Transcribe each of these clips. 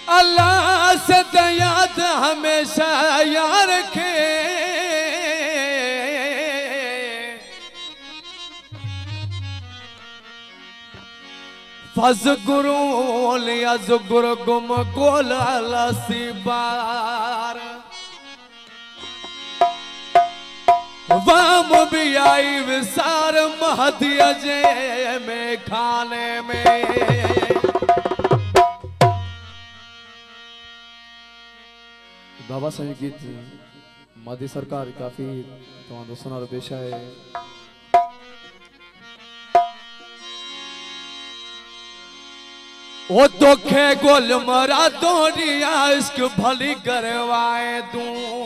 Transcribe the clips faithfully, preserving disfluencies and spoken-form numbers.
अल्लाह से दयाद हमेशा यार रखे। फज गुरु लिया जुगर गुम गोला लसी बार वाम भी आई विसार महदिया जे में खाने में। बाबा साहब गीत मोदी सरकार काफी तो दोस्तों पेशा है। ओ दुखे गोल मरा तोड़िया इश्क भली करवाए तू।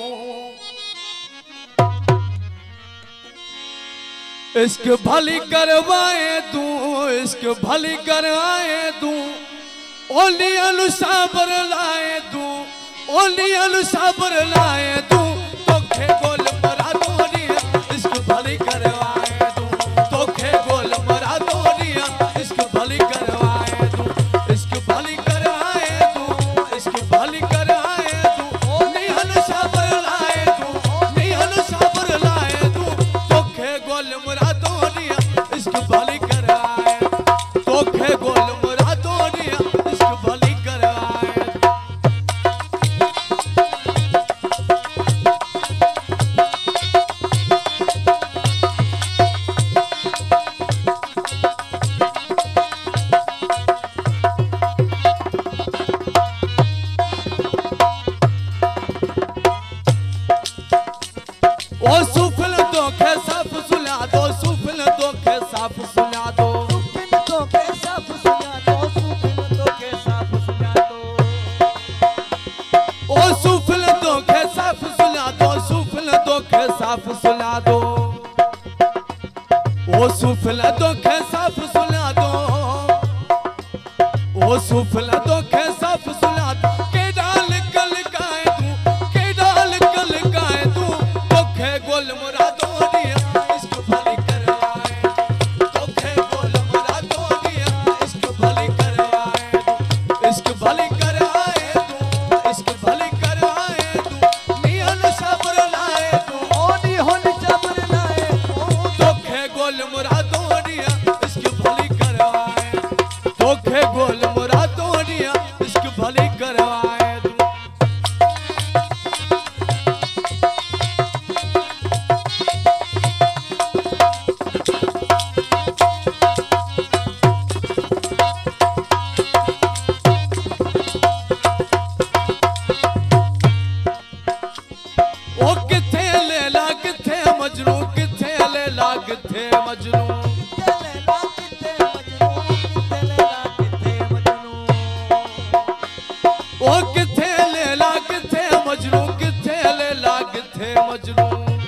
इश्क भली करवाए तू इश्क भली करवाए तू। ओली अलु साबर लाए तू ओली अलु साबर लाए तू। दुखे गोल मरा तोड़िया इश्क भली करवाए तू। दुखे गोल मरा तोड़िया इश्क भली करवाए तू। इश्क भली कराए तू इश्क भली कराए तू। निहल साबर लाए तू निहल साबर लाए तू। दुखे गोल मरा तोड़िया इश्क भली कराए। दुखे गोल मरा तोड़िया इश्क भली कराए। ओ सुफल दोखे साफ सुना दो सुफल दोखे साफ सुना दो। सुफल दोखे साफ सुना दो सुफल दोखे साफ सुना दो। ओ सुफल दोखे साफ सुना दो सुफल दोखे साफ सुना दो। ओ सुफल दोखे साफ सुना दो। ओ सुफल दोखे साफ सुना दो। के डाल कल गाए तू के डाल कल गाए तू। गोल मुरा तोड़िया इश्क भली करवाए। दुखे गोल मुरा तोड़िया इश्क भली करवाए तू। इश्क भली कराए तू इश्क भली कराए तू। निहल साबर लाए तू ओ निहल साबर लाए तू। दुखे गोल मुरा तोड़िया इश्क भली करवाए। दुखे गोल मुरा तोड़िया इश्क भली करवाए तू। ओ किथे लैला किथे मजनू किथे लैला किथे मजनू। ओ किथे लैला किथे मजनू किथे लैला किथे मजनू।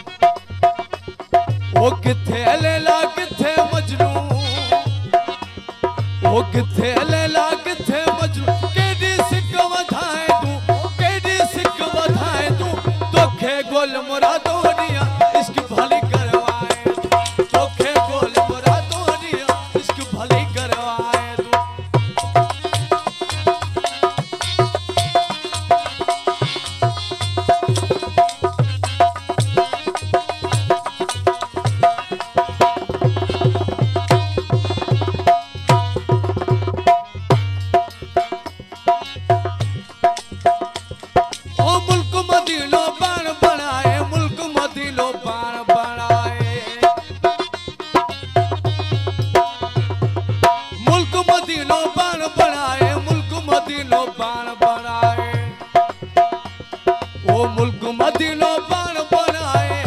ओ किथे लैला किथे मजनू। ओ किथे लैला किथे मजनू। केडी सिक वधाए तू केडी सिक वधाए तू। दुखे गोल मुरा तोड़िया इश्क भली करवाए तू। दुखे गोल मुरा तोड़िया इश्क भली करवाए तू। ओ मुल्क मदीनो बाण बनाए मुल्क मदीनो बाण बनाए। मुल्क मदीनो बाण बनाए मुल्क मदीनो बाण बनाए। ओ मुल्क मदीनो बाण बनाए।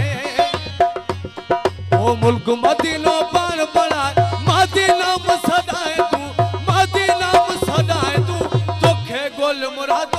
ओ मुल्क मदीनो बाण बनाए। मदीना में सदाए तू मदीना में सदाए तू। दुखे गोल मुरा